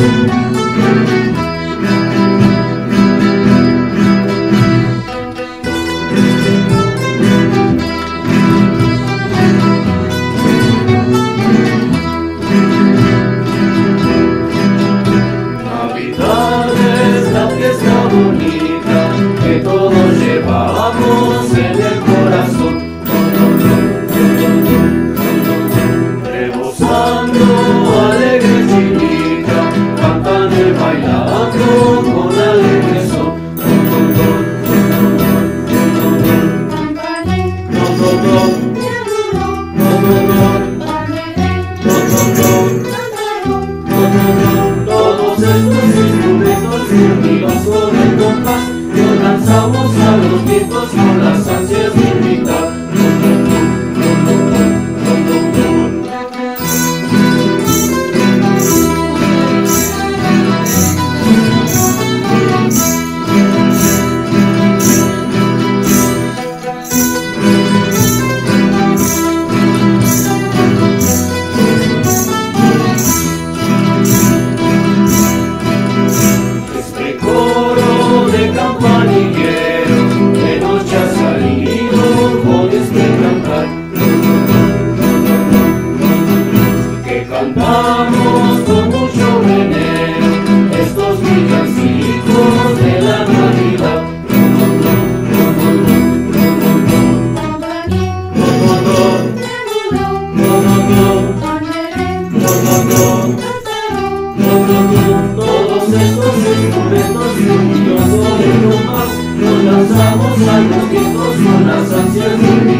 Todos estos instrumentos unidos con el compás, nos lanzamos a los vientos con las ansias de invitar. Cantamos con mucho veneno estos villancicos de la Navidad. Todos estos instrumentos unidos con el compás, nos lanzamos a los vientos con las ansias de